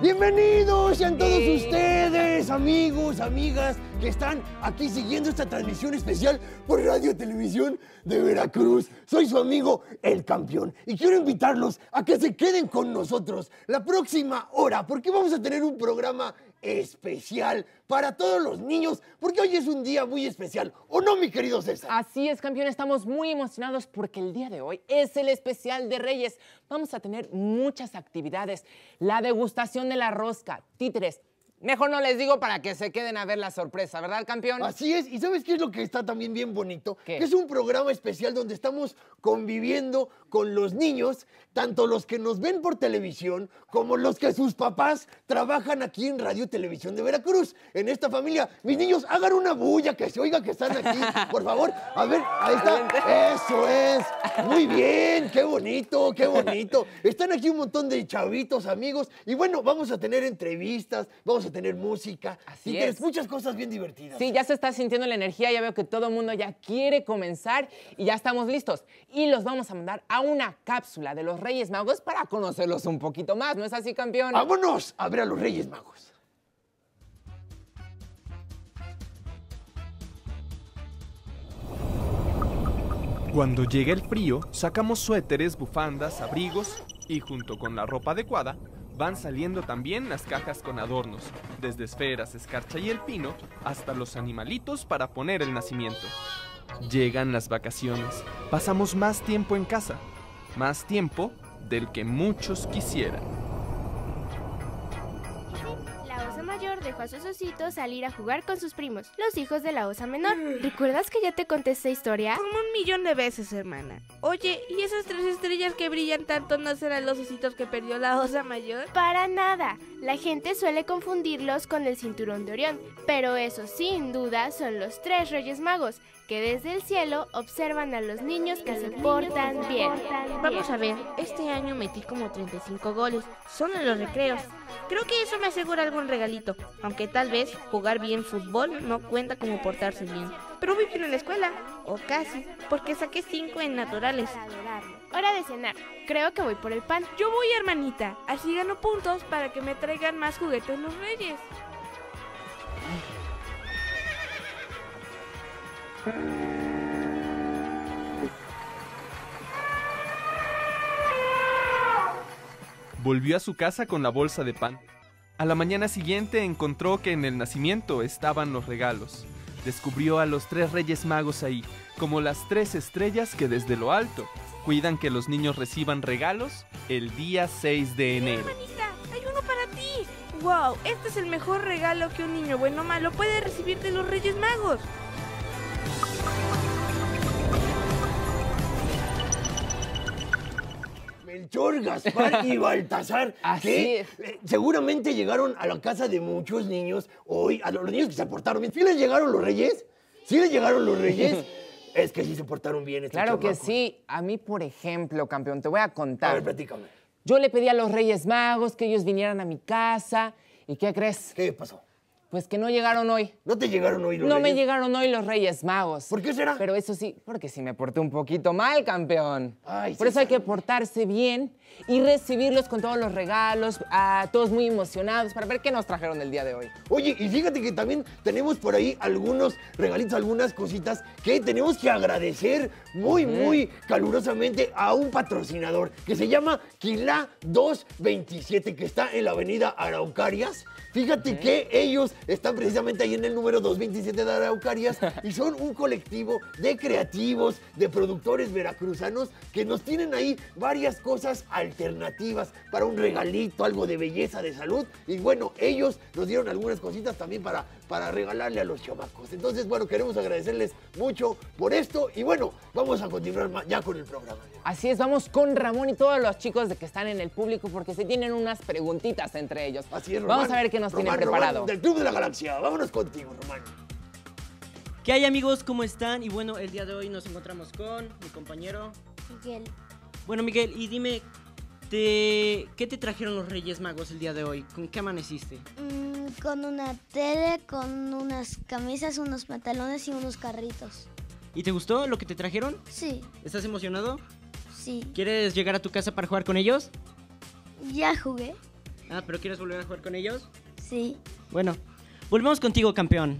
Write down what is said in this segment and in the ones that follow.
Bienvenidos sean todos ustedes, amigos, amigas, que están aquí siguiendo esta transmisión especial por Radio Televisión de Veracruz. Soy su amigo, El Campeón, y quiero invitarlos a que se queden con nosotros la próxima hora, porque vamos a tener un programa especial para todos los niños, porque hoy es un día muy especial, ¿o no, mi querido César? Así es, campeón, estamos muy emocionados porque el día de hoy es el especial de Reyes. Vamos a tener muchas actividades, la degustación de la rosca, títeres. Mejor no les digo para que se queden a ver la sorpresa, ¿verdad, campeón? Así es, y ¿sabes qué es lo que está también bien bonito? ¿Qué? Que es un programa especial donde estamos conviviendo con los niños, tanto los que nos ven por televisión como los que sus papás trabajan aquí en Radio Televisión de Veracruz. En esta familia, mis niños, hagan una bulla, que se oiga que están aquí, por favor. A ver, ahí está. Eso es. Muy bien, qué bonito, qué bonito. Están aquí un montón de chavitos, amigos, y bueno, vamos a tener entrevistas, vamos a tener música. Así es. Muchas cosas bien divertidas. Sí, ya se está sintiendo la energía, ya veo que todo el mundo ya quiere comenzar y ya estamos listos. Y los vamos a mandar a una cápsula de los Reyes Magos para conocerlos un poquito más, ¿no es así, campeón? ¡Vámonos a ver a los Reyes Magos! Cuando llega el frío, sacamos suéteres, bufandas, abrigos y junto con la ropa adecuada, van saliendo también las cajas con adornos, desde esferas, escarcha y el pino, hasta los animalitos para poner el nacimiento. Llegan las vacaciones, pasamos más tiempo en casa, más tiempo del que muchos quisieran. La osa mayor dejó a sus ositos salir a jugar con sus primos, los hijos de la osa menor. ¿Recuerdas que ya te conté esta historia? Como 1.000.000 de veces, hermana. Oye, ¿y esas 3 estrellas que brillan tanto no serán los ositos que perdió la osa mayor? Para nada. La gente suele confundirlos con el cinturón de Orión, pero esos sin duda son los 3 Reyes Magos, que desde el cielo observan a los niños que se portan bien. Vamos a ver, este año metí como 35 goles, solo en los recreos. Creo que eso me asegura algún regalito, aunque tal vez jugar bien fútbol no cuenta como portarse bien. Pero voy bien en la escuela, o casi, porque saqué 5 en naturales. Hora de cenar. Creo que voy por el pan. Yo voy, hermanita, así gano puntos para que me traigan más juguetes los Reyes. Volvió a su casa con la bolsa de pan. A la mañana siguiente encontró que en el nacimiento estaban los regalos. Descubrió a los 3 Reyes Magos ahí, como las 3 estrellas que desde lo alto cuidan que los niños reciban regalos el día 6 de enero. Hermanita, hay uno para ti. ¡Wow! Este es el mejor regalo que un niño bueno o malo puede recibir de los Reyes Magos. Melchor, Gaspar y Baltasar, Así que es. Seguramente llegaron a la casa de muchos niños hoy, a los niños que se portaron bien. ¿Sí les llegaron los Reyes? ¿Sí les llegaron los Reyes? Es que sí se portaron bien estos Claro que chamacos. sí. A mí, por ejemplo, campeón, te voy a A contar. ver, platícame. Yo le pedí a los Reyes Magos que ellos vinieran a mi casa. ¿Y qué crees? ¿Qué pasó? Pues que no llegaron hoy. ¿No te llegaron hoy los No me Reyes? llegaron hoy los Reyes Magos. ¿Por qué será? Pero eso sí, porque sí me porté un poquito mal, campeón. Ay, Por eso hay César. que portarse bien y recibirlos con todos los regalos, todos muy emocionados para ver qué nos trajeron el día de hoy. Oye, y fíjate que también tenemos por ahí algunos regalitos, algunas cositas que tenemos que agradecer muy calurosamente a un patrocinador que se llama Quilá 227, que está en la avenida Araucarias. Fíjate que ellos están precisamente ahí en el número 227 de Araucarias y son un colectivo de creativos, de productores veracruzanos que nos tienen ahí varias cosas alternativas para un regalito, algo de belleza, de salud. Y bueno, ellos nos dieron algunas cositas también para regalarle a los chamacos. Entonces, bueno, queremos agradecerles mucho por esto y bueno, vamos a continuar ya con el programa. Así es, vamos con Ramón y todos los chicos de que están en el público porque se tienen unas preguntitas entre ellos. Así es, Román. Vamos a ver qué nos tienen Román, preparado. del Club de la Galaxia. Vámonos contigo, Román. ¿Qué hay, amigos? ¿Cómo están? Y bueno, el día de hoy nos encontramos con mi compañero Miguel. Bueno, Miguel, y dime, ¿qué te trajeron los Reyes Magos el día de hoy? ¿Con qué amaneciste? Con una tele, con unas camisas, unos pantalones y unos carritos. ¿Y te gustó lo que te trajeron? Sí, ¿Estás emocionado? sí. ¿Quieres llegar a tu casa para jugar con ellos? Ya jugué. Ah, ¿pero quieres volver a jugar con ellos? Sí. Bueno, volvemos contigo, campeón.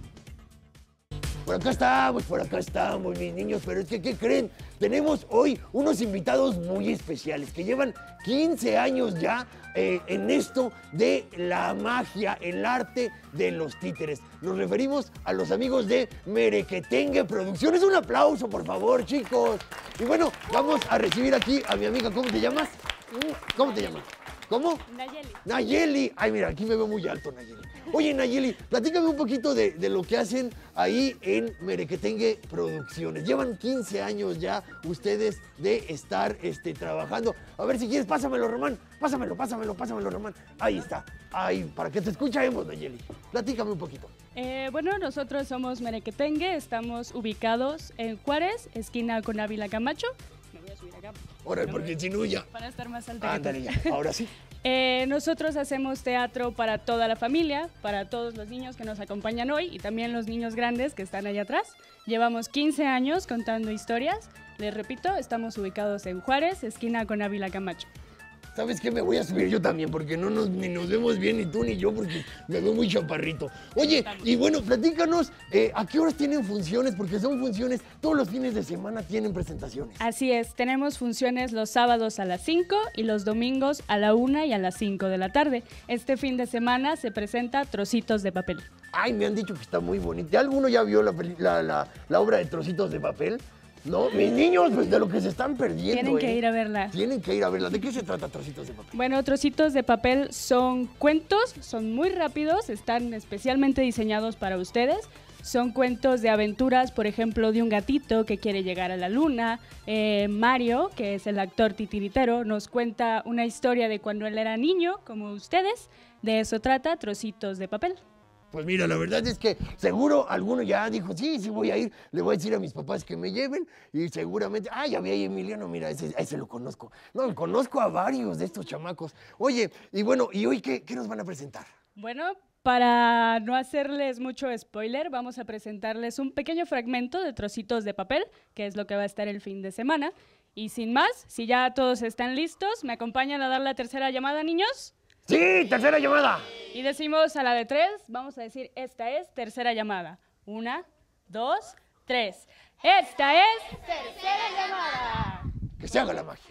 Por acá estamos, mis niños, pero es que, ¿qué creen? Tenemos hoy unos invitados muy especiales que llevan 15 años ya en esto de la magia, el arte de los títeres. Nos referimos a los amigos de Merequetengue Producciones. Un aplauso, por favor, chicos. Y bueno, vamos a recibir aquí a mi amiga, ¿cómo te llamas? ¿Cómo te llamas? ¿Cómo? Nayeli. Nayeli. Ay, mira, aquí me veo muy alto, Nayeli. Oye, Nayeli, platícame un poquito de lo que hacen ahí en Merequetengue Producciones. Llevan 15 años ya ustedes de estar trabajando. A ver, si quieres, pásamelo, Román. Pásamelo, Román. Ahí está. Ahí, para que te escuchemos, Nayeli. Platícame un poquito. Bueno, nosotros somos Merequetengue, estamos ubicados en Juárez, esquina con Ávila Camacho. Me voy a subir acá. Ahora, porque si no ya... Para estar más alto. Ándale ya, ahora sí. Nosotros hacemos teatro para toda la familia, para todos los niños que nos acompañan hoy y también los niños grandes que están allá atrás. Llevamos 15 años contando historias. Les repito, estamos ubicados en Juárez, esquina con Ávila Camacho. ¿Sabes qué? Me voy a subir yo también, porque ni nos vemos bien, ni tú ni yo, porque me veo muy chaparrito. Oye, y bueno, platícanos, ¿a qué horas tienen funciones? Porque son funciones, todos los fines de semana tienen presentaciones. Así es, tenemos funciones los sábados a las 5 y los domingos a la 1 y a las 5 de la tarde. Este fin de semana se presenta Trocitos de Papel. Ay, me han dicho que está muy bonita. ¿Alguno ya vio la obra de Trocitos de Papel? No, mis niños, pues de lo que se están perdiendo. Tienen que ir a verla. Tienen que ir a verla. ¿De qué se trata Trocitos de Papel? Bueno, Trocitos de Papel son cuentos, son muy rápidos, están especialmente diseñados para ustedes. Son cuentos de aventuras, por ejemplo, de un gatito que quiere llegar a la luna. Mario, que es el actor titiritero, nos cuenta una historia de cuando él era niño, como ustedes. De eso trata Trocitos de Papel. Pues mira, la verdad es que seguro alguno ya dijo, sí voy a ir, le voy a decir a mis papás que me lleven y seguramente, ya vi a Emiliano, mira, ese lo conozco. No, conozco a varios de estos chamacos. Oye, y bueno, ¿y hoy qué nos van a presentar? Bueno, para no hacerles mucho spoiler, vamos a presentarles un pequeño fragmento de Trocitos de Papel, que es lo que va a estar el fin de semana. Y sin más, si ya todos están listos, ¿me acompañan a dar la tercera llamada, niños? ¡Sí, tercera llamada! Y decimos a la de 3, vamos a decir, esta es tercera llamada. 1, 2, 3. ¡Esta es tercera llamada! Que se haga la magia.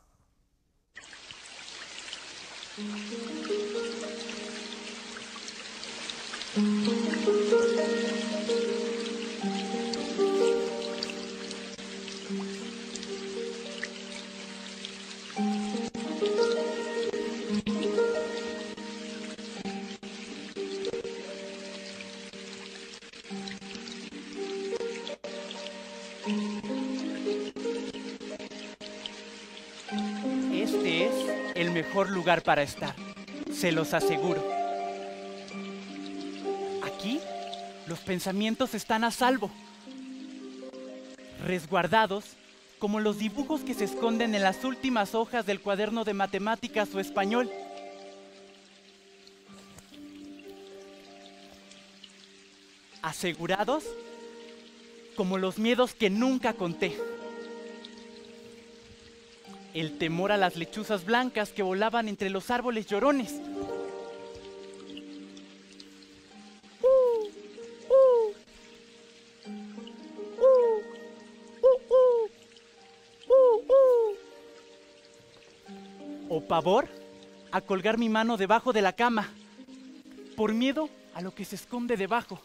Este es el mejor lugar para estar, se los aseguro. Aquí, los pensamientos están a salvo, resguardados como los dibujos que se esconden en las últimas hojas del cuaderno de matemáticas o español. Asegurados como los miedos que nunca conté. El temor a las lechuzas blancas que volaban entre los árboles llorones. O pavor a colgar mi mano debajo de la cama, por miedo a lo que se esconde debajo.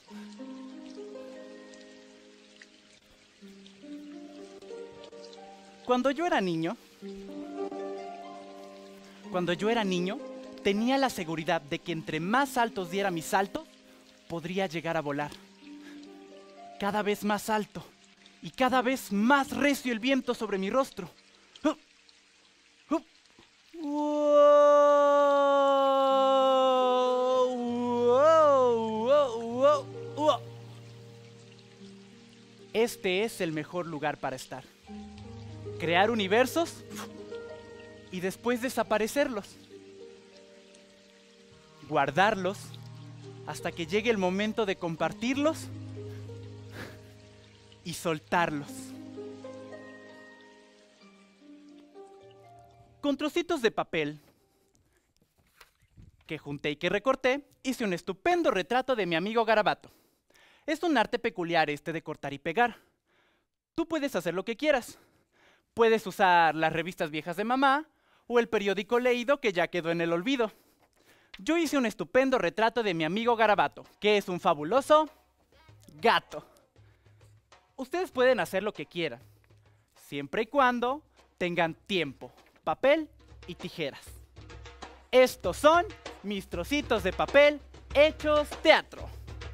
Cuando yo era niño, tenía la seguridad de que entre más altos diera mis saltos, podría llegar a volar. Cada vez más alto y cada vez más recio el viento sobre mi rostro. Este es el mejor lugar para estar. Crear universos y después desaparecerlos. Guardarlos hasta que llegue el momento de compartirlos y soltarlos. Con trocitos de papel que junté y que recorté, hice un estupendo retrato de mi amigo Garabato. Es un arte peculiar este de cortar y pegar. Tú puedes hacer lo que quieras. Puedes usar las revistas viejas de mamá o el periódico leído que ya quedó en el olvido. Yo hice un estupendo retrato de mi amigo Garabato, que es un fabuloso gato. Ustedes pueden hacer lo que quieran, siempre y cuando tengan tiempo, papel y tijeras. Estos son mis trocitos de papel hechos teatro.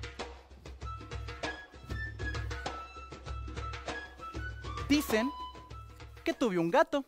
Dicen que tuve un gato.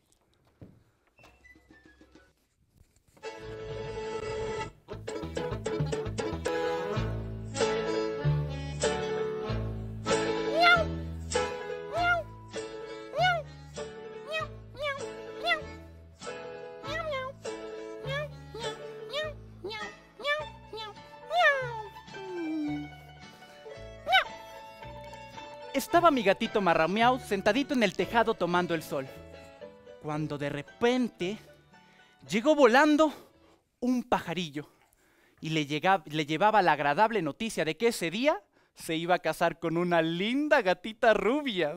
Estaba mi gatito Marramiau sentadito en el tejado tomando el sol, cuando de repente llegó volando un pajarillo y le llevaba la agradable noticia de que ese día se iba a casar con una linda gatita rubia.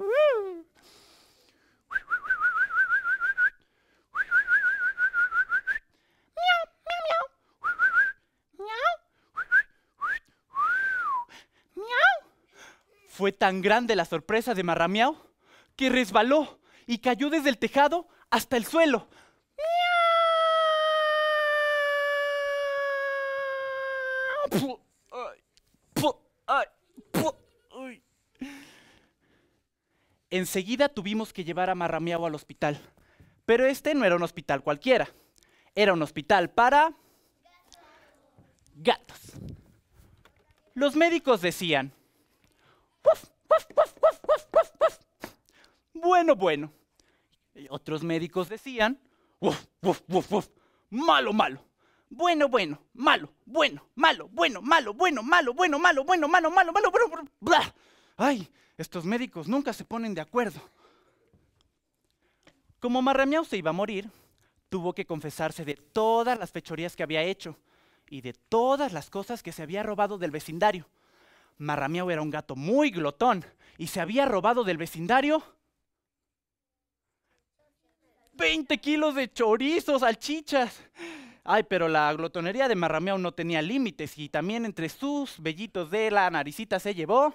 Fue tan grande la sorpresa de Marramiau que resbaló y cayó desde el tejado hasta el suelo. Enseguida tuvimos que llevar a Marramiau al hospital, pero este no era un hospital cualquiera, era un hospital para gatos. Los médicos decían: bueno, bueno. Y otros médicos decían: malo, malo. Bueno, bueno, malo, bueno, malo, bueno, malo, bueno, malo, bueno, malo, bueno, malo, malo, malo, bueno, bla. Ay, estos médicos nunca se ponen de acuerdo. Como Marramiau se iba a morir, tuvo que confesarse de todas las fechorías que había hecho y de todas las cosas que se había robado del vecindario. Marramiau era un gato muy glotón y se había robado del vecindario 20 kilos de chorizos, salchichas. Ay, pero la glotonería de Marramiau no tenía límites y también entre sus vellitos de la naricita se llevó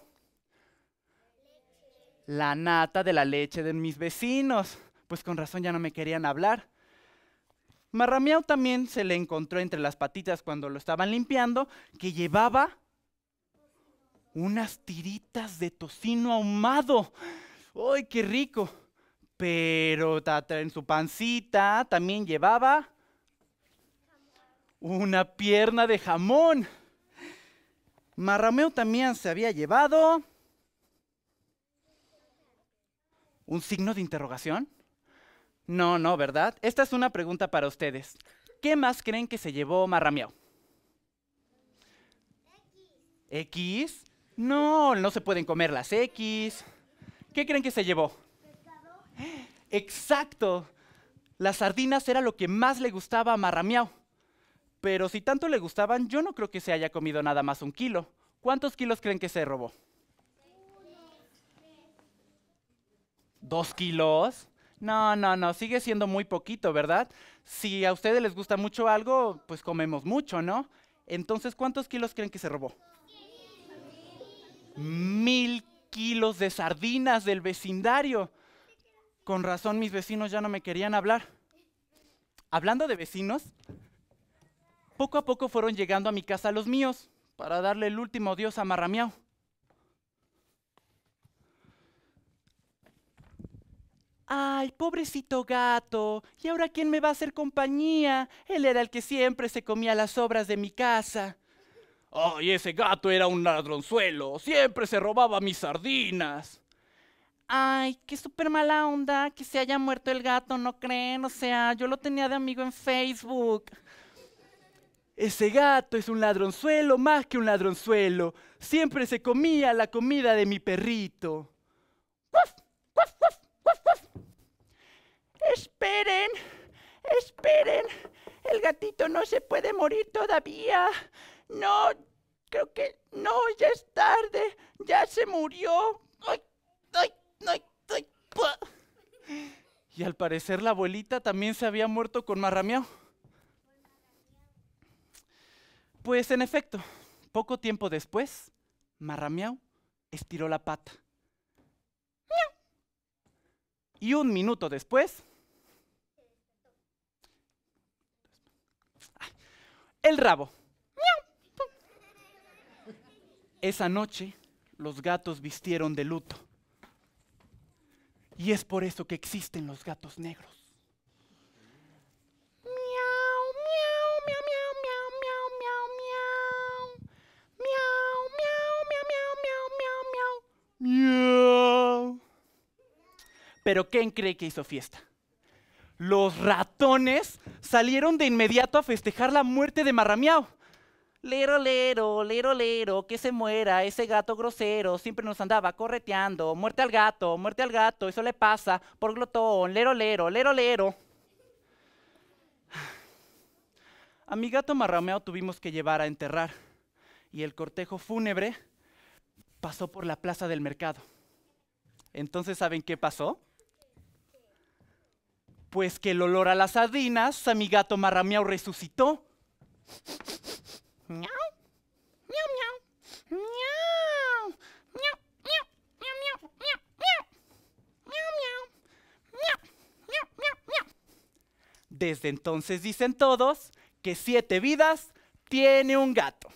la nata de la leche de mis vecinos. Pues con razón ya no me querían hablar. Marramiau también se le encontró entre las patitas cuando lo estaban limpiando que llevaba unas tiritas de tocino ahumado. ¡Ay, qué rico! Pero en su pancita también llevaba una pierna de jamón. Marramiau también se había llevado un signo de interrogación. No, no, ¿verdad? Esta es una pregunta para ustedes. ¿Qué más creen que se llevó Marramiau? ¿X? No, no se pueden comer las X. ¿Qué creen que se llevó? ¿Pescado? Exacto. Las sardinas era lo que más le gustaba a Marramiau. Pero si tanto le gustaban, yo no creo que se haya comido nada más 1 kilo. ¿Cuántos kilos creen que se robó? 2 kilos. No, no, no, sigue siendo muy poquito, ¿verdad? Si a ustedes les gusta mucho algo, pues comemos mucho, ¿no? Entonces, ¿cuántos kilos creen que se robó? 1000 kilos de sardinas del vecindario. Con razón mis vecinos ya no me querían hablar. Hablando de vecinos, poco a poco fueron llegando a mi casa los míos para darle el último adiós a Marramiau. Ay, pobrecito gato, ¿y ahora quién me va a hacer compañía? Él era el que siempre se comía las sobras de mi casa. Ay, ese gato era un ladronzuelo, siempre se robaba mis sardinas. Ay, qué súper mala onda que se haya muerto el gato, ¿no creen? O sea, yo lo tenía de amigo en Facebook. Ese gato es un ladronzuelo más que un ladronzuelo. Siempre se comía la comida de mi perrito. ¡Wuf! ¡Wuf, wuf, wuf, wuf! Esperen, esperen. El gatito no se puede morir todavía. No, creo que no, ya es tarde. Ya se murió. Ay, ay, ay, ay. ¡Pua! Y al parecer la abuelita también se había muerto con Marramiao. Pues en efecto, poco tiempo después, Marramiao estiró la pata. ¡Miau! Y un minuto después, el rabo. ¡Miau! Esa noche, los gatos vistieron de luto. Y es por eso que existen los gatos negros. Miau, miau, miau, miau, miau, miau, miau, miau. Miau, miau, miau, miau, miau, miau. Miau. Pero ¿quién cree que hizo fiesta? Los ratones salieron de inmediato a festejar la muerte de Marramiao. Lero, lero, que se muera ese gato grosero, siempre nos andaba correteando. Muerte al gato, eso le pasa por glotón. Lero, lero, lero, lero. A mi gato Marramiao tuvimos que llevar a enterrar y el cortejo fúnebre pasó por la plaza del mercado. Entonces, ¿saben qué pasó? Pues que el olor a las sardinas, a mi gato Marramiao resucitó. Miau, miau, miau, miau, miau, miau, miau, miau, miau, miau, miau, miau, miau, miau. Desde entonces dicen todos que 7 vidas tiene un gato.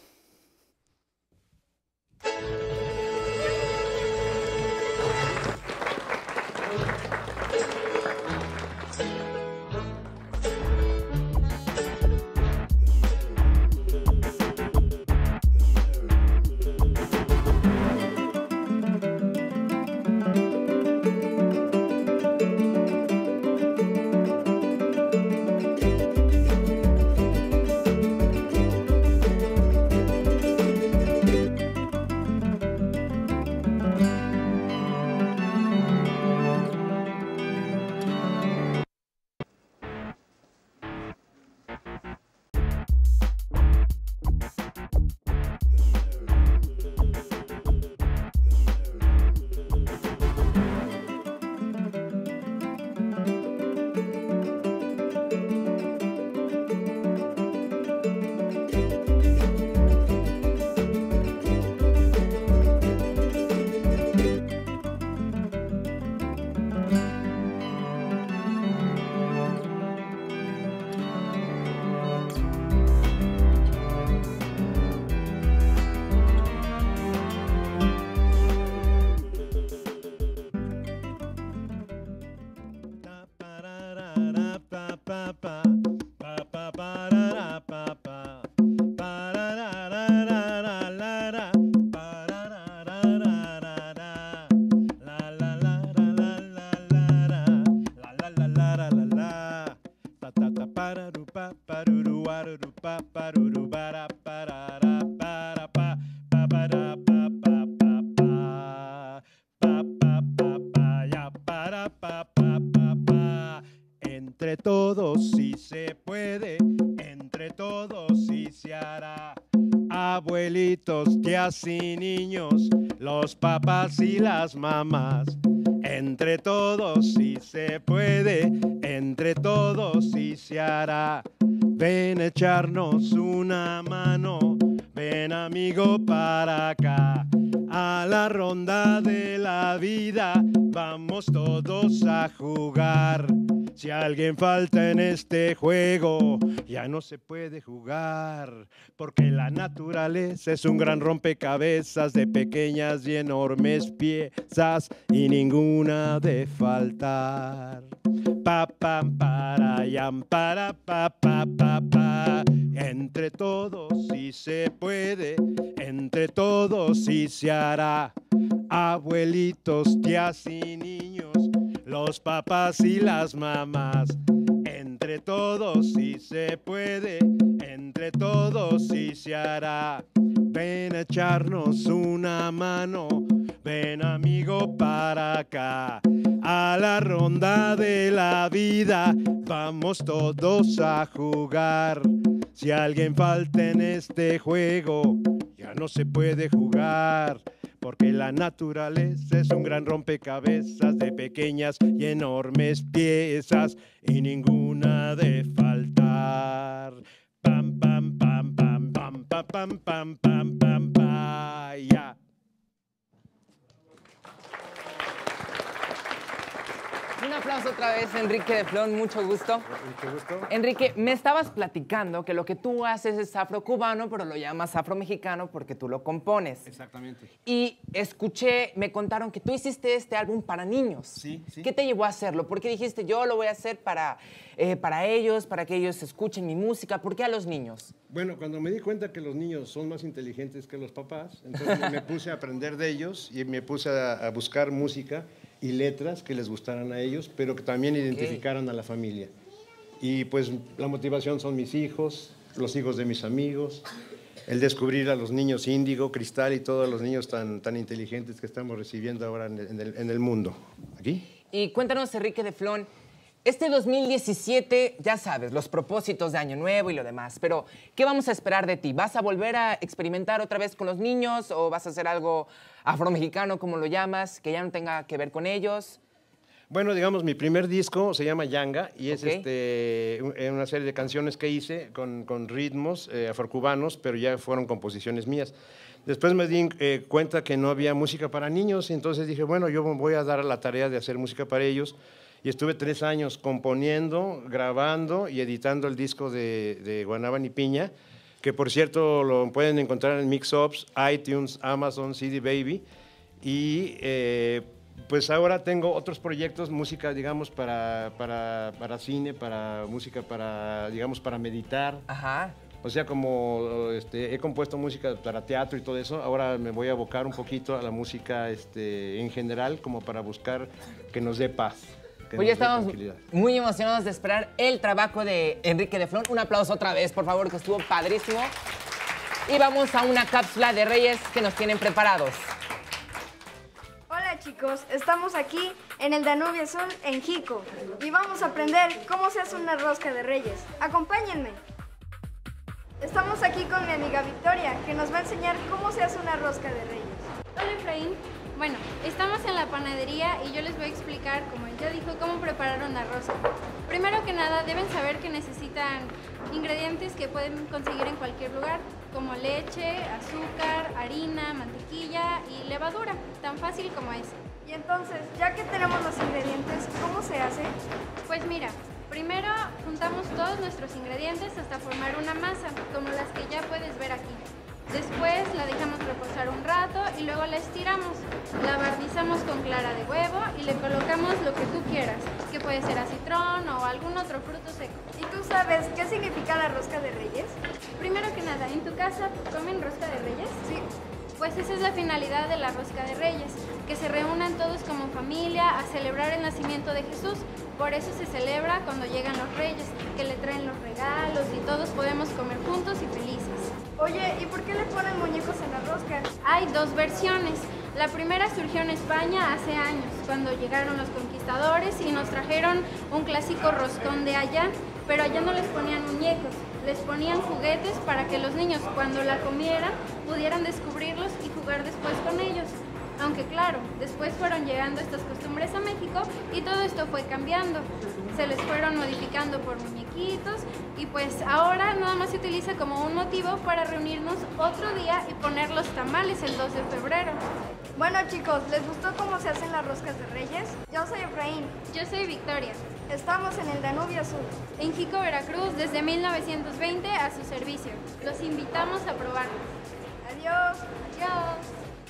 Entre todos sí se puede, entre todos sí se hará. Abuelitos, tías y niños, los papás y las mamás. Entre todos sí se puede, entre todos sí se hará. Ven a echarnos una mano, ven amigo para acá. A la ronda de la vida vamos todos a jugar. Si alguien falta en este juego, ya no se puede jugar, porque la naturaleza es un gran rompecabezas de pequeñas y enormes piezas y ninguna de faltar. Pa pam para yam para pa pa pa pa. Entre todos sí se puede, entre todos sí se hará. Abuelitos, tías y niños, los papás y las mamás. Entre todos sí se puede, entre todos sí se hará. Ven a echarnos una mano, ven amigo para acá. a la ronda de la vida, vamos todos a jugar. Si alguien falta en este juego, ya no se puede jugar, porque la naturaleza es un gran rompecabezas de pequeñas y enormes piezas, y ninguna de faltar. Pam, pam, pam, pam, pam, pam, pam, pam, pam, pam, pam, ya. Un aplauso otra vez, Enrique de Flon, mucho gusto. Mucho gusto. Enrique, me estabas platicando que lo que tú haces es afrocubano, pero lo llamas afromexicano porque tú lo compones. Exactamente. Y escuché, me contaron que tú hiciste este álbum para niños. Sí, sí. ¿Qué te llevó a hacerlo? ¿Por qué dijiste, yo lo voy a hacer para ellos, para que ellos escuchen mi música? ¿Por qué a los niños? Bueno, cuando me di cuenta que los niños son más inteligentes que los papás, entonces me puse a aprender de ellos y me puse a buscar música y letras que les gustaran a ellos, pero que también identificaran a la familia. Y pues la motivación son mis hijos, los hijos de mis amigos, el descubrir a los niños índigo, cristal y todos los niños tan inteligentes que estamos recibiendo ahora en el mundo. ¿Aquí? Y cuéntanos, Enrique de Flon, este 2017, ya sabes, los propósitos de Año Nuevo y lo demás, pero ¿qué vamos a esperar de ti? ¿Vas a volver a experimentar otra vez con los niños o vas a hacer algo afromexicano, como lo llamas, que ya no tenga que ver con ellos? Bueno, digamos, mi primer disco se llama Yanga y es una serie de canciones que hice con ritmos afrocubanos, pero ya fueron composiciones mías. Después me di cuenta que no había música para niños, y entonces dije, bueno, yo me voy a dar la tarea de hacer música para ellos. Y estuve 3 años componiendo, grabando y editando el disco de Guanábana y Piña, que por cierto lo pueden encontrar en Mixups, iTunes, Amazon, CD Baby. Y pues ahora tengo otros proyectos, música, digamos, para cine, para música, digamos, para meditar. Ajá. O sea, como he compuesto música para teatro y todo eso, ahora me voy a abocar un poquito a la música en general, como para buscar que nos dé paz. Pues ya estamos muy emocionados de esperar el trabajo de Enrique de Flon. Un aplauso otra vez, por favor, que estuvo padrísimo. Y vamos a una cápsula de Reyes que nos tienen preparados. Hola chicos, estamos aquí en el Danubio Azul en Jico y vamos a aprender cómo se hace una rosca de Reyes. Acompáñenme. Estamos aquí con mi amiga Victoria, que nos va a enseñar cómo se hace una rosca de Reyes. Hola Efraín. Bueno, estamos en la panadería y yo les voy a explicar, como ella dijo, cómo preparar una rosca. Primero que nada, deben saber que necesitan ingredientes que pueden conseguir en cualquier lugar, como leche, azúcar, harina, mantequilla y levadura, tan fácil como es. Y entonces, ya que tenemos los ingredientes, ¿cómo se hace? Pues mira, primero juntamos todos nuestros ingredientes hasta formar una masa, como las que ya puedes ver aquí. Después la dejamos reposar un rato y luego la estiramos. La barnizamos con clara de huevo y le colocamos lo que tú quieras, que puede ser acitrón o algún otro fruto seco. ¿Y tú sabes qué significa la rosca de Reyes? Primero que nada, ¿en tu casa comen rosca de Reyes? Sí. Pues esa es la finalidad de la rosca de Reyes, que se reúnan todos como familia a celebrar el nacimiento de Jesús. Por eso se celebra cuando llegan los Reyes, que le traen los regalos y todos podemos comer juntos y felices. Oye, ¿y por qué le ponen muñecos en la rosca? Hay 2 versiones. La primera surgió en España hace años, cuando llegaron los conquistadores y nos trajeron un clásico roscón de allá, pero allá no les ponían muñecos, les ponían juguetes para que los niños, cuando la comieran, pudieran descubrirlos y jugar después con ellos. Aunque claro, después fueron llegando estas costumbres a México y todo esto fue cambiando. Se les fueron modificando por muñequitos y pues ahora nada más se utiliza como un motivo para reunirnos otro día y poner los tamales el 2 de febrero. Bueno chicos, ¿les gustó cómo se hacen las roscas de Reyes? Yo soy Efraín. Yo soy Victoria. Estamos en el Danubio Azul. En Jico, Veracruz, desde 1920 a su servicio. Los invitamos a probarlos. Adiós. Adiós.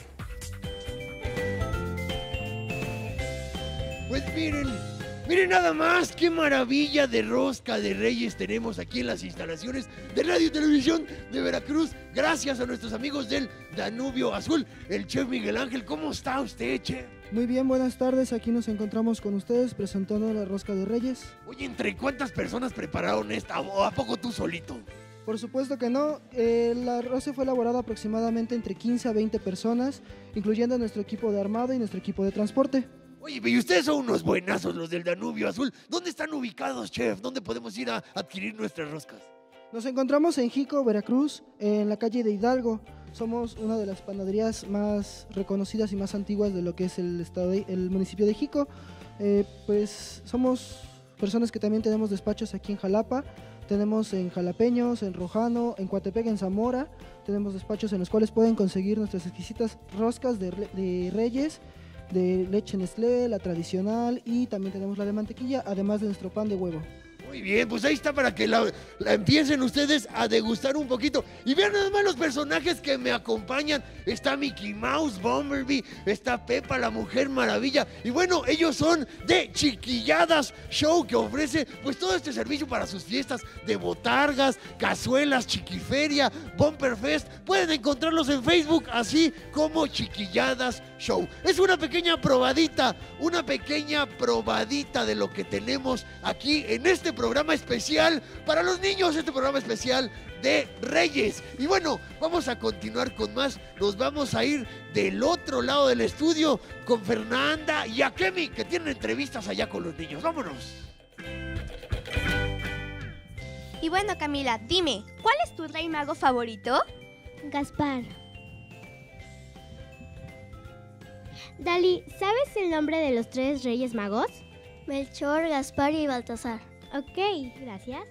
Pues miren nada más qué maravilla de rosca de Reyes tenemos aquí en las instalaciones de Radio y Televisión de Veracruz, gracias a nuestros amigos del Danubio Azul. El chef Miguel Ángel, ¿cómo está usted, chef? Muy bien, buenas tardes, aquí nos encontramos con ustedes presentando la rosca de Reyes. Oye, ¿entre cuántas personas prepararon esta o a poco tú solito? Por supuesto que no, la rosca fue elaborada aproximadamente entre 15 a 20 personas, incluyendo nuestro equipo de armado y nuestro equipo de transporte. Oye, y ustedes son unos buenazos, los del Danubio Azul. ¿Dónde están ubicados, chef? ¿Dónde podemos ir a adquirir nuestras roscas? Nos encontramos en Jico, Veracruz, en la calle de Hidalgo. Somos una de las panaderías más reconocidas y más antiguas de lo que es el municipio de Jico. Pues somos personas que también tenemos despachos aquí en Jalapa. Tenemos en Jalapeños, en Rojano, en Coatepec, en Zamora. Tenemos despachos en los cuales pueden conseguir nuestras exquisitas roscas de Reyes, de leche Nestlé, la tradicional, y también tenemos la de mantequilla, además de nuestro pan de huevo. Muy bien, pues ahí está para que la empiecen ustedes a degustar un poquito. Y vean nada más los personajes que me acompañan. Está Mickey Mouse, Bumblebee, está Peppa, la Mujer Maravilla. Y bueno, ellos son de Chiquilladas Show, que ofrece pues todo este servicio para sus fiestas de botargas, cazuelas, chiquiferia, Bumper Fest. Pueden encontrarlos en Facebook así como Chiquilladas Show. Es una pequeña probadita de lo que tenemos aquí en este programa especial para los niños, este programa especial de Reyes. Y bueno, vamos a continuar con más. Nos vamos a ir del otro lado del estudio con Fernanda y Akemi, que tienen entrevistas allá con los niños. ¡Vámonos! Y bueno, Camila, dime, ¿cuál es tu rey mago favorito? Gaspar. Dali, ¿sabes el nombre de los 3 reyes magos? Melchor, Gaspar y Baltasar. Ok, gracias.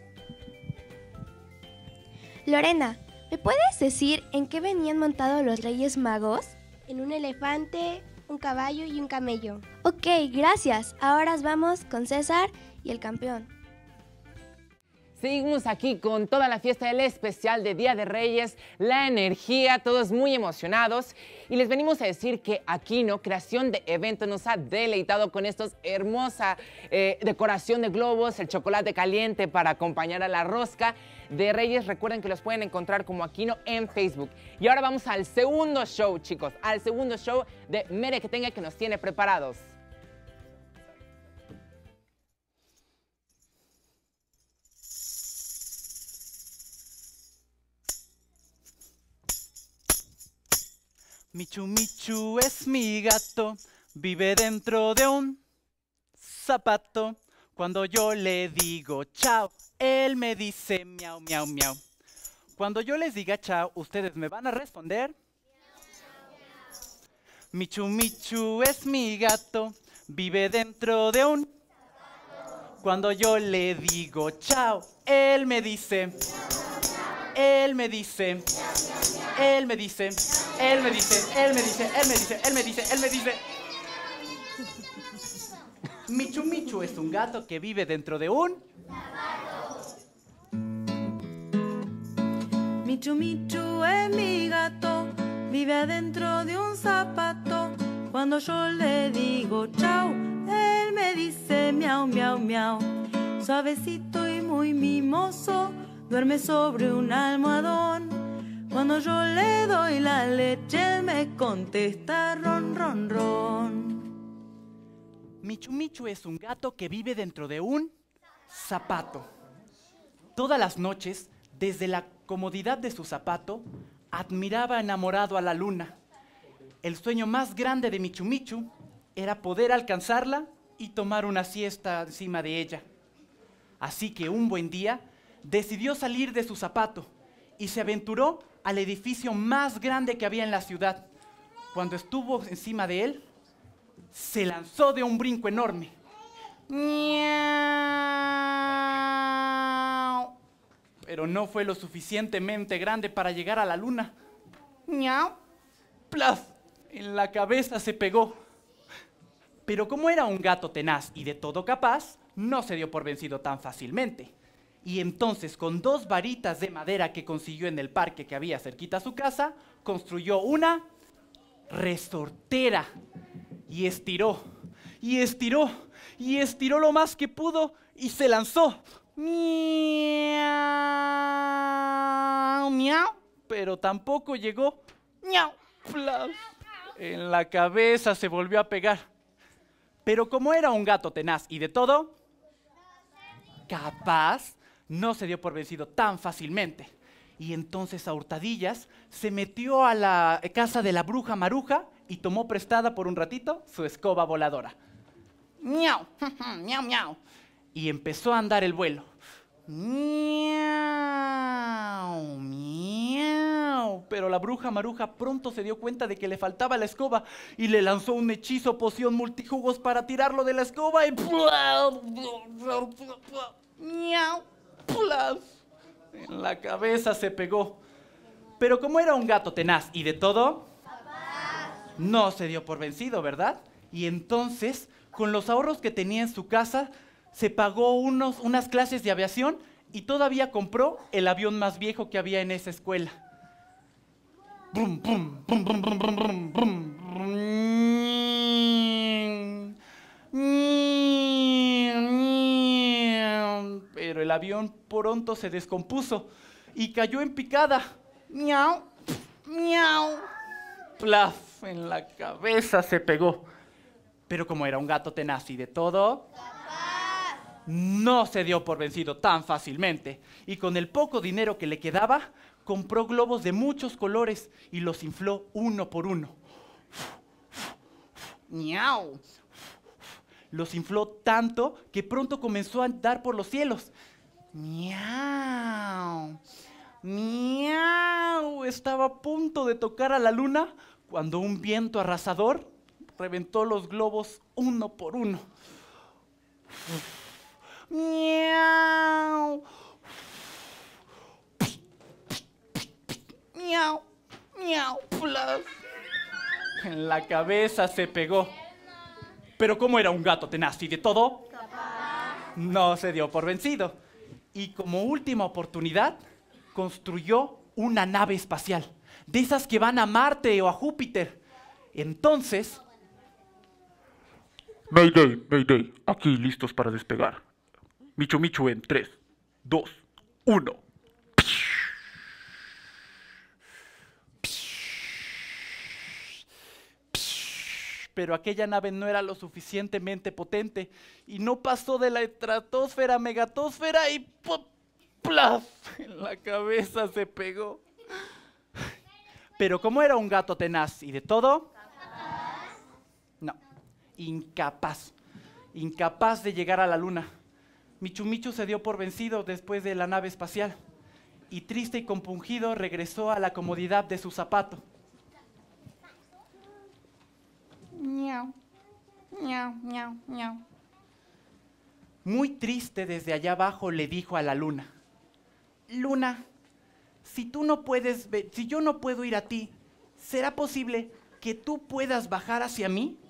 Lorena, ¿me puedes decir en qué venían montados los reyes magos? En un elefante, un caballo y un camello. Ok, gracias. Ahora vamos con César y el campeón. Seguimos aquí con toda la fiesta del especial de Día de Reyes, la energía, todos muy emocionados. Y les venimos a decir que Aquino, creación de eventos, nos ha deleitado con esta hermosa decoración de globos, el chocolate caliente para acompañar a la rosca de Reyes. Recuerden que los pueden encontrar como Aquino en Facebook. Y ahora vamos al segundo show, chicos, al segundo show de Merequetengue que nos tiene preparados. Michu Michu es mi gato, vive dentro de un zapato. Cuando yo le digo chao, él me dice miau, miau, miau. Cuando yo les diga chao, ustedes me van a responder. Michu Michu es mi gato, vive dentro de un zapato. Cuando yo le digo chao, él me dice, él me dice, él me dice, él me dice, él me dice, él me dice, él me dice, él me dice. Michu Michu es un gato que vive dentro de un zapato. Michu Michu es mi gato, vive adentro de un zapato. Cuando yo le digo chau, él me dice miau, miau, miau. Suavecito y muy mimoso, duerme sobre un almohadón. Cuando yo le doy la leche, él me contesta ron, ron, ron. Michu Michu es un gato que vive dentro de un zapato. Todas las noches, desde la comodidad de su zapato, admiraba enamorado a la luna. El sueño más grande de Michu Michu era poder alcanzarla y tomar una siesta encima de ella. Así que un buen día decidió salir de su zapato y se aventuró al edificio más grande que había en la ciudad. Cuando estuvo encima de él, se lanzó de un brinco enorme. Pero no fue lo suficientemente grande para llegar a la luna. ¡Plaf! En la cabeza se pegó. Pero como era un gato tenaz y de todo capaz, no se dio por vencido tan fácilmente. Y entonces, con 2 varitas de madera que consiguió en el parque que había cerquita a su casa, construyó una resortera. Y estiró, y estiró, y estiró lo más que pudo y se lanzó. Miau, miau, pero tampoco llegó. Miau, plaf. En la cabeza se volvió a pegar. Pero como era un gato tenaz y de todo capaz, no se dio por vencido tan fácilmente. Y entonces a hurtadillas se metió a la casa de la bruja Maruja y tomó prestada por un ratito su escoba voladora. miau, miau, miau. Y empezó a andar el vuelo. Miau, miau. Pero la bruja Maruja pronto se dio cuenta de que le faltaba la escoba y le lanzó un hechizo poción multijugos para tirarlo de la escoba y... miau, plaf. En la cabeza se pegó. Pero como era un gato tenaz y de todo, no se dio por vencido, ¿verdad? Y entonces, con los ahorros que tenía en su casa, se pagó unas clases de aviación y todavía compró el avión más viejo que había en esa escuela. Brum, brum, brum, brum, brum, brum, brum, brum. Pero el avión pronto se descompuso y cayó en picada. Miau, miau. Plaf, en la cabeza se pegó. Pero como era un gato tenaz y de todo, no se dio por vencido tan fácilmente. Y con el poco dinero que le quedaba, compró globos de muchos colores y los infló uno por uno. Miau. Los infló tanto que pronto comenzó a andar por los cielos. Miau, miau. Estaba a punto de tocar a la luna cuando un viento arrasador reventó los globos uno por uno. Miau. Miau, miau, plaf. En la cabeza se pegó. Pero como era un gato tenaz y de todo, no se dio por vencido. Y como última oportunidad, construyó una nave espacial, de esas que van a Marte o a Júpiter. Entonces... Mayday, Mayday, aquí listos para despegar. Michu Michu en 3, 2, 1. Pero aquella nave no era lo suficientemente potente y no pasó de la estratosfera a megatosfera y ¡plaf! En la cabeza se pegó. Pero como era un gato tenaz y de todo, no, incapaz de llegar a la luna. Michu Michu se dio por vencido después de la nave espacial y triste y compungido regresó a la comodidad de su zapato. Miau, miau, miau, miau. Muy triste desde allá abajo le dijo a la luna: Luna, si yo no puedo ir a ti, ¿será posible que tú puedas bajar hacia mí?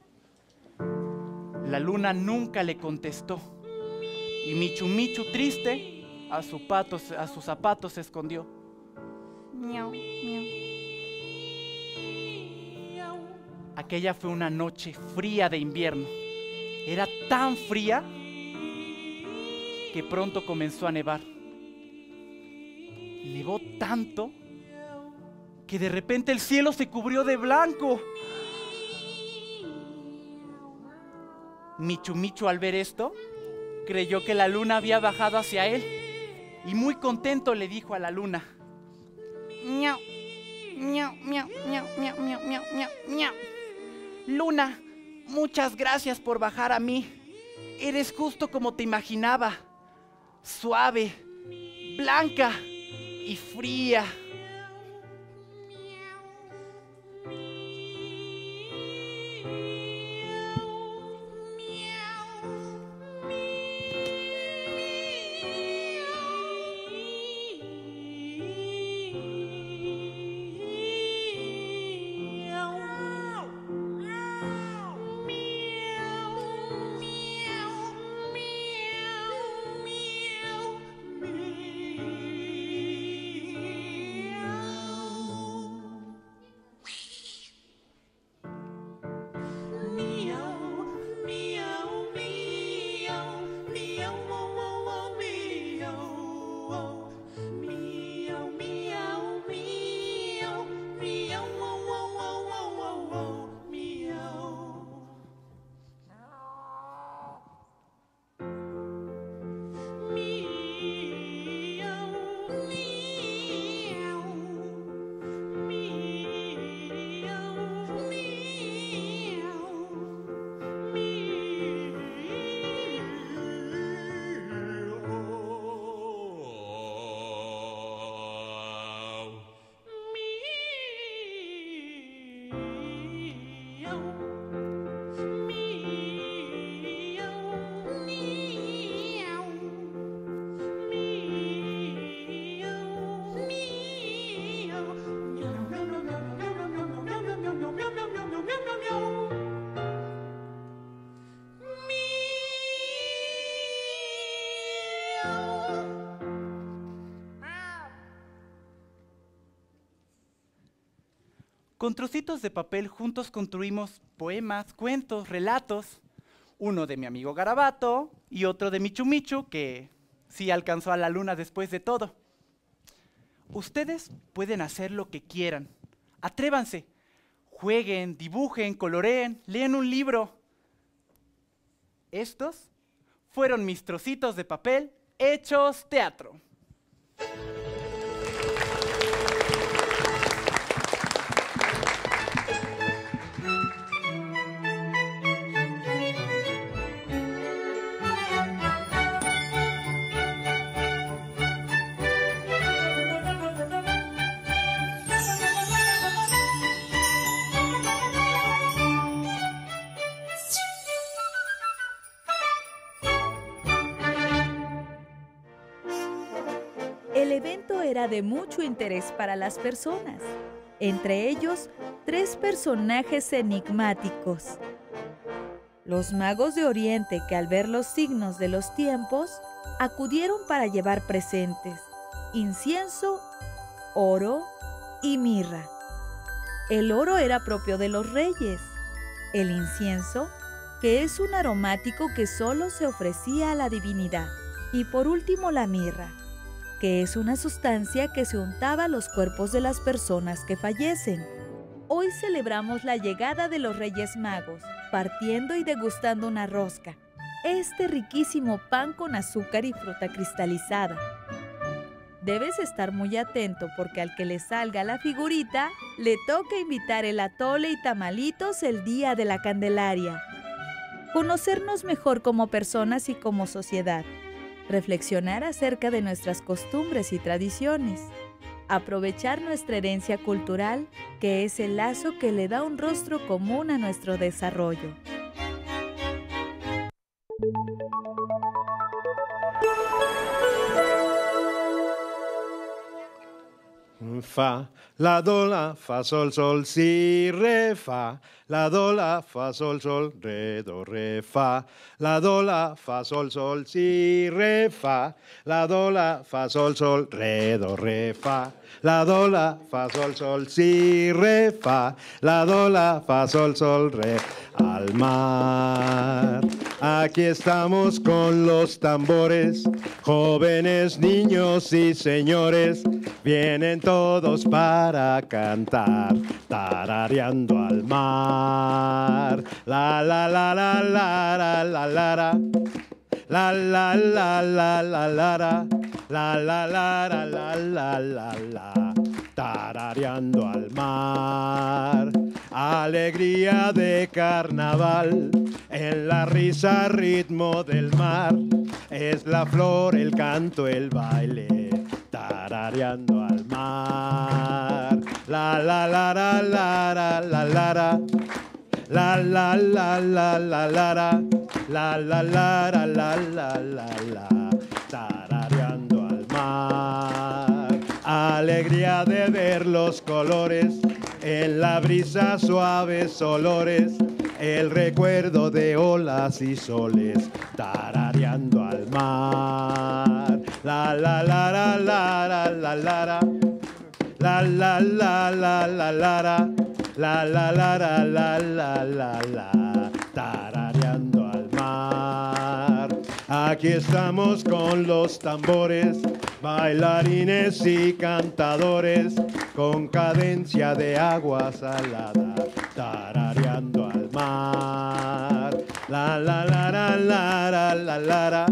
La luna nunca le contestó y Michu Michu triste a sus zapatos se escondió. Miau, miau. Aquella fue una noche fría de invierno. Era tan fría que pronto comenzó a nevar. Nevó tanto que de repente el cielo se cubrió de blanco. Michu Michu, al ver esto, creyó que la luna había bajado hacia él y muy contento le dijo a la luna: miau, miau, miau, miau, miau, miau, miau, miau, miau. Luna, muchas gracias por bajar a mí. Eres justo como te imaginaba. Suave, blanca y fría. Con trocitos de papel juntos construimos poemas, cuentos, relatos. Uno de mi amigo Garabato y otro de Michu Michu, que sí alcanzó a la luna después de todo. Ustedes pueden hacer lo que quieran. Atrévanse. Jueguen, dibujen, coloreen, lean un libro. Estos fueron mis trocitos de papel hechos teatro. El evento era de mucho interés para las personas, entre ellos 3 personajes enigmáticos. Los magos de Oriente que al ver los signos de los tiempos, acudieron para llevar presentes, incienso, oro y mirra. El oro era propio de los reyes, el incienso, que es un aromático que solo se ofrecía a la divinidad, y por último la mirra, que es una sustancia que se untaba a los cuerpos de las personas que fallecen. Hoy celebramos la llegada de los Reyes Magos, partiendo y degustando una rosca, este riquísimo pan con azúcar y fruta cristalizada. Debes estar muy atento porque al que le salga la figurita, le toca invitar el atole y tamalitos el día de la Candelaria. Conocernos mejor como personas y como sociedad. Reflexionar acerca de nuestras costumbres y tradiciones, aprovechar nuestra herencia cultural, que es el lazo que le da un rostro común a nuestro desarrollo. Fa, la, do, la, fa, sol, sol, si, re, fa, la, do, la, fa, sol, sol, re, do, re, fa, la, do, la, fa, sol, sol, si, re, fa, la, do, la, fa, sol, sol, re, do, re, fa, la, do, la, fa, sol, sol, si, re, fa, la, do, la, fa, sol, sol, re, al mar. Aquí estamos con los tambores, jóvenes, niños y señores, vienen todos para cantar, tarareando al mar. La la la la la la la la la. La la la la la la la. La la la la la la la la. Tarareando al mar. Alegría de carnaval, en la risa ritmo del mar, es la flor, el canto, el baile, tarareando al mar. La la la la la la la la. La la la la la la la. La la la la la la la la. Tarareando al mar. Alegría de ver los colores en la brisa, suaves olores, el recuerdo de olas y soles, tarareando al mar. La la la la la la la la. La la la la la la la. La la la la la la la la. Tarareando al mar. Aquí estamos con los tambores, bailarines y cantadores, con cadencia de agua salada, tarareando al mar. La la la la la la la la.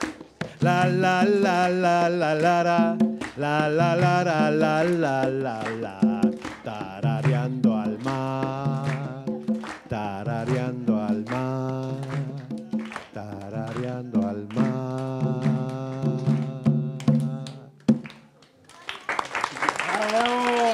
La la la la la la la. La la la la la la la la. Tarareando al mar. Tarareando al mar. Tarareando al mar. ¡Bravo!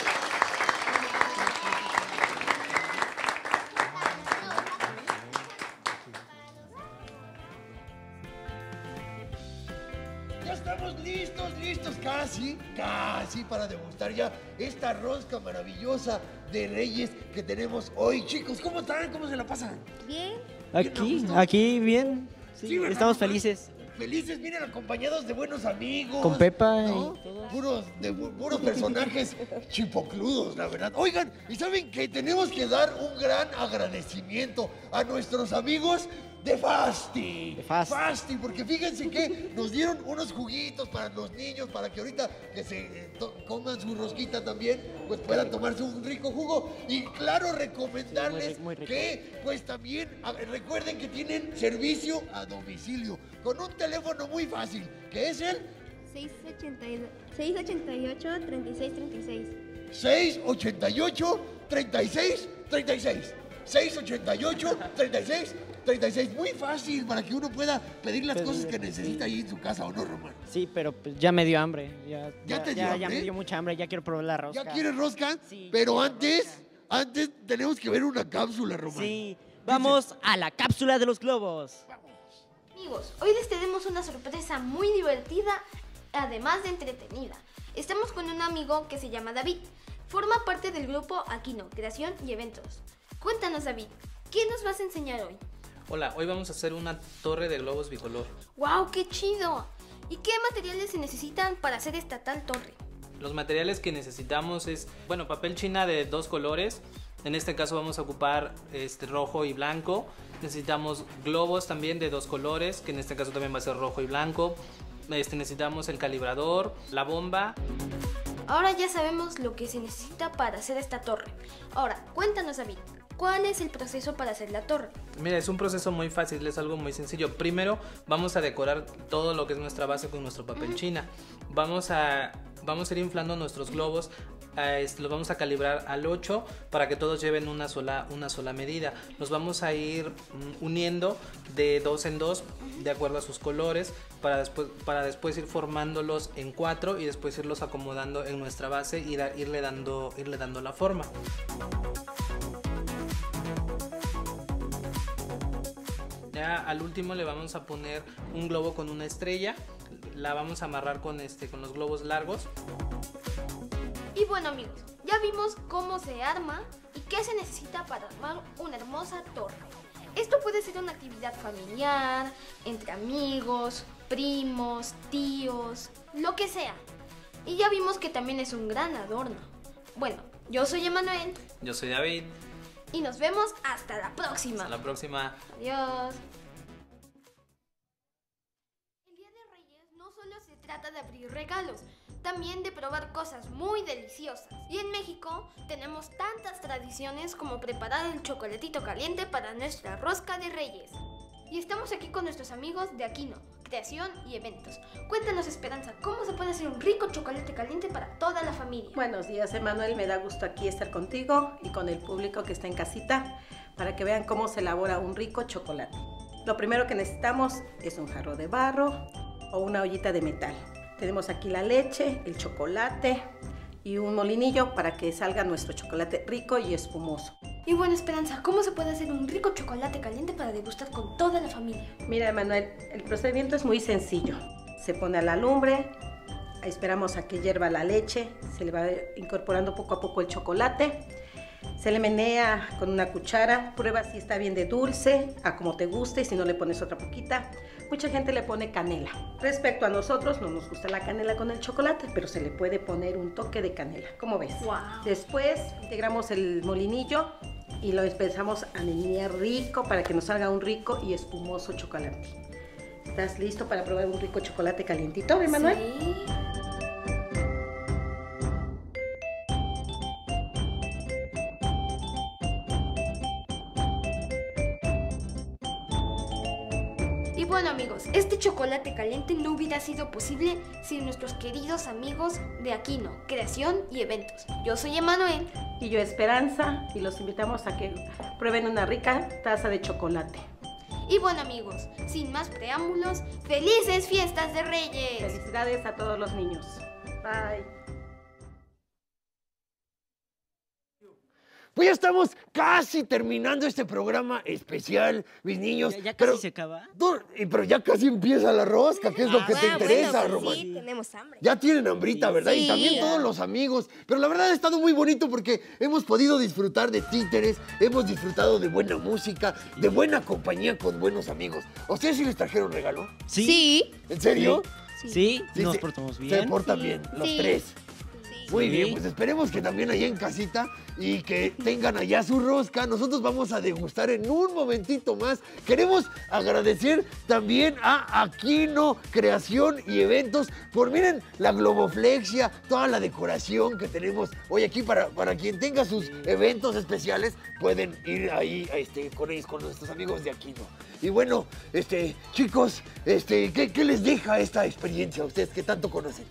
Ya estamos listos, casi para degustar ya esta rosca maravillosa de Reyes que tenemos hoy. Chicos, ¿cómo están? ¿Cómo se la pasan? Bien. Aquí bien. Sí, Sí, ¿verdad? estamos felices. felices, vienen acompañados de buenos amigos. Con Pepa ¿no? y todos. Puros personajes chipocludos, la verdad. Oigan, ¿y saben que tenemos que dar un gran agradecimiento a nuestros amigos de Fasti? Fasti, porque fíjense que nos dieron unos juguitos para los niños, para que ahorita que se coman su rosquita también, pues puedan tomarse un rico jugo. Y claro, recomendarles muy rico. que pues también recuerden que tienen servicio a domicilio con un teléfono muy fácil, que es el 688-3636. 688-3636. 688-3636. Muy fácil para que uno pueda pedir las cosas que necesita ahí en su casa, ¿o no, Román? Sí, pero pues, ya me dio hambre. ¿Ya te dio hambre? Ya me dio mucha hambre, ya quiero probar la rosca. ¿Ya quieres rosca? Sí. Pero antes tenemos que ver una cápsula, Román. Sí, vamos a la cápsula de los globos. Amigos, hoy les tenemos una sorpresa muy divertida, además de entretenida. Estamos con un amigo que se llama David. Forma parte del grupo Aquino, Creación y Eventos. Cuéntanos, David, ¿qué nos vas a enseñar hoy? Hola, hoy vamos a hacer una torre de globos bicolor. ¡Wow, qué chido! ¿Y qué materiales se necesitan para hacer esta tal torre? Los materiales que necesitamos es, papel china de 2 colores. En este caso vamos a ocupar rojo y blanco. Necesitamos globos también de 2 colores, que en este caso también va a ser rojo y blanco. Necesitamos el calibrador, la bomba. Ahora ya sabemos lo que se necesita para hacer esta torre. Ahora, cuéntanos, David, ¿cuál es el proceso para hacer la torre? Mira, es un proceso muy fácil, es algo muy sencillo. Primero vamos a decorar todo lo que es nuestra base con nuestro papel china. Vamos a ir inflando nuestros globos. Los vamos a calibrar al 8 para que todos lleven una sola medida. Los vamos a ir uniendo de 2 en 2 de acuerdo a sus colores para después ir formándolos en 4 y después irlos acomodando en nuestra base y irle dando la forma. Ya al último le vamos a poner un globo con una estrella. La vamos a amarrar con los globos largos. Y bueno, amigos, ya vimos cómo se arma y qué se necesita para armar una hermosa torre. Esto puede ser una actividad familiar, entre amigos, primos, tíos, lo que sea. Y ya vimos que también es un gran adorno. Bueno, yo soy Emanuel. Yo soy David. Y nos vemos hasta la próxima. Hasta la próxima. Adiós. El Día de Reyes no solo se trata de abrir regalos, también de probar cosas muy deliciosas. Y en México tenemos tantas tradiciones como preparar el chocolatito caliente para nuestra rosca de Reyes. Y estamos aquí con nuestros amigos de Aquino, Creación y Eventos. Cuéntanos, Esperanza, ¿cómo se puede hacer un rico chocolate caliente para toda la familia? Buenos días, Emanuel, me da gusto aquí estar contigo y con el público que está en casita para que vean cómo se elabora un rico chocolate. Lo primero que necesitamos es un jarro de barro o una ollita de metal. Tenemos aquí la leche, el chocolate y un molinillo para que salga nuestro chocolate rico y espumoso. Y bueno, Esperanza, ¿cómo se puede hacer un rico chocolate caliente para degustar con toda la familia? Mira, Emanuel, el procedimiento es muy sencillo. Se pone a la lumbre, esperamos a que hierva la leche, se le va incorporando poco a poco el chocolate, se le menea con una cuchara, prueba si está bien de dulce, a como te guste, y si no le pones otra poquita. Mucha gente le pone canela. Respecto a nosotros, no nos gusta la canela con el chocolate, pero se le puede poner un toque de canela. ¿Cómo ves? Wow. Después integramos el molinillo y lo empezamos a menear rico para que nos salga un rico y espumoso chocolate. ¿Estás listo para probar un rico chocolate calientito, Emanuel? Sí. Y bueno, amigos, este chocolate caliente no hubiera sido posible sin nuestros queridos amigos de Aquino, Creación y Eventos. Yo soy Emanuel. Y yo Esperanza, y los invitamos a que prueben una rica taza de chocolate. Y bueno, amigos, sin más preámbulos, ¡felices fiestas de Reyes! Felicidades a todos los niños. Bye. pues ya estamos casi terminando este programa especial, mis niños. ¿Ya casi se acaba? Pero ya casi empieza la rosca, que es lo que te interesa, bueno, Román. Sí, tenemos hambre. Ya tienen hambrita, ¿verdad? Sí. Y también todos los amigos. Pero la verdad ha estado muy bonito porque hemos podido disfrutar de títeres, hemos disfrutado de buena música, de buena compañía con buenos amigos. ¿A ustedes sí les trajeron regalo? Sí. ¿En serio? Sí, nos portamos bien. Se portan bien, los tres. Muy bien, pues esperemos que también allá en casita y que tengan allá su rosca. Nosotros vamos a degustar en un momentito más. Queremos agradecer también a Aquino Creación y Eventos por, miren, la globoflexia, toda la decoración que tenemos hoy aquí para quien tenga sus eventos especiales, pueden ir ahí con ellos, con nuestros amigos de Aquino. Y bueno, chicos, ¿qué les deja esta experiencia a ustedes que tanto conocen?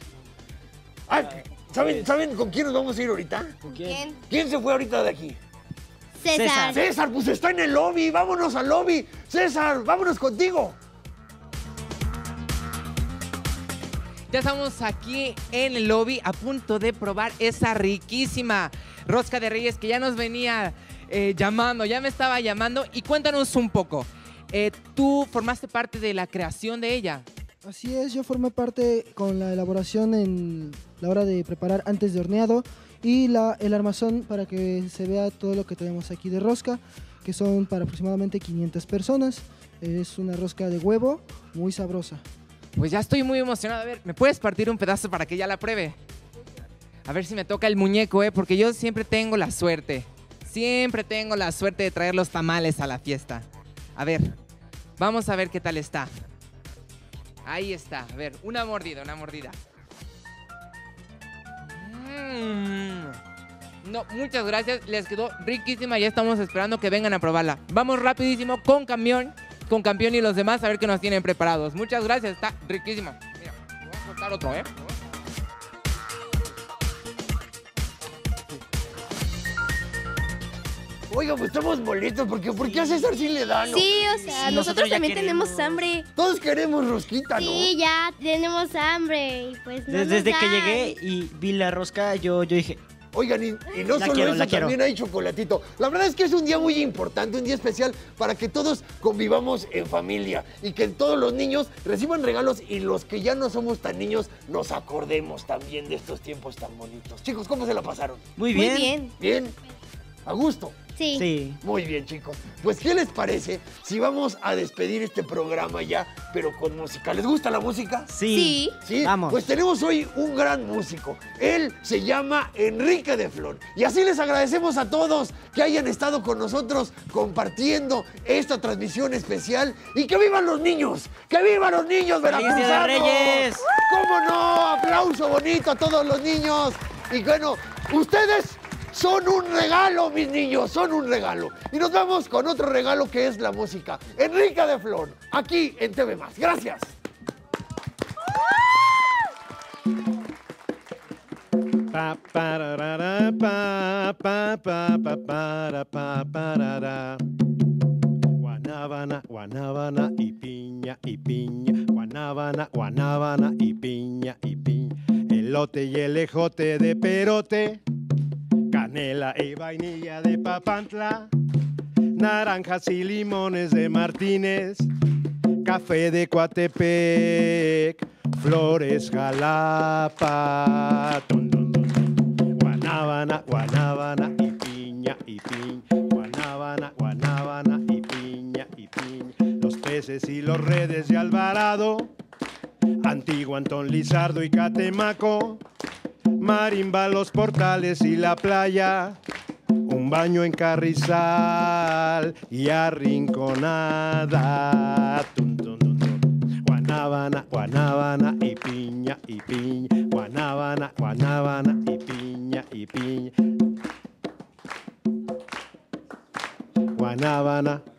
¿Saben con quién nos vamos a ir ahorita? ¿Con quién? ¿Quién se fue ahorita de aquí? César. César, pues está en el lobby. Vámonos al lobby. César, vámonos contigo. Ya estamos aquí en el lobby a punto de probar esa riquísima rosca de Reyes que ya nos venía llamando, ya me estaba llamando. Y cuéntanos un poco, ¿tú formaste parte de la creación de ella? Así es, yo formé parte con la elaboración en la hora de preparar antes de horneado y el armazón para que se vea todo lo que tenemos aquí de rosca, que son para aproximadamente 500 personas. Es una rosca de huevo muy sabrosa. Pues ya estoy muy emocionado. A ver, ¿me puedes partir un pedazo para que ya la pruebe? A ver si me toca el muñeco, porque yo siempre tengo la suerte. Siempre tengo la suerte de traer los tamales a la fiesta. A ver, vamos a ver qué tal está. Ahí está, a ver, una mordida. No, muchas gracias, les quedó riquísima, ya estamos esperando que vengan a probarla. Vamos rapidísimo con Campeón y los demás a ver qué nos tienen preparados. Muchas gracias, está riquísima. Mira, voy a cortar otro, Oiga, pues estamos molestos porque ¿por qué a César sí le dan? Sí, o sea, nosotros también tenemos hambre. Todos queremos rosquita, ¿no? Sí, ya tenemos hambre y pues no Desde nos que dan. llegué y vi la rosca, yo dije... Oigan, y no solo eso, también hay chocolatito. La verdad es que es un día muy importante, un día especial para que todos convivamos en familia y que todos los niños reciban regalos y los que ya no somos tan niños nos acordemos también de estos tiempos tan bonitos. Chicos, ¿cómo se la pasaron? Muy bien. Muy bien. ¿Bien? ¿A gusto? Sí. Sí. Muy bien, chicos. Pues, ¿qué les parece si vamos a despedir este programa ya, pero con música? ¿Les gusta la música? Sí. ¿Sí? Vamos. Pues tenemos hoy un gran músico. Él se llama Enrique de Flor. Y así les agradecemos a todos que hayan estado con nosotros compartiendo esta transmisión especial. ¡Y que vivan los niños! ¡Que vivan los niños veracruzanos! ¡Feliz Día de Reyes! ¡Cómo no! ¡Aplauso bonito a todos los niños! Y bueno, ustedes... son un regalo, mis niños, son un regalo. Y nos vamos con otro regalo que es la música. Enrique de Flor, aquí en TV+. Gracias. Pa pararara, pa pa pa pa para pa parara. Guanábana, guanábana y piña, guanábana, guanábana y piña, elote y el ejote de perote, canela y vainilla de Papantla, naranjas y limones de Martínez, café de Coatepec, flores Jalapa, guanábana, guanábana y piña, guanábana, guanábana y piña, los peces y los redes de Alvarado, Antiguo, Antón Lizardo y Catemaco, marimba, los portales y la playa, un baño en Carrizal y Arrinconada. Guanábana, guanábana y piña, guanábana, guanábana y piña, guanábana.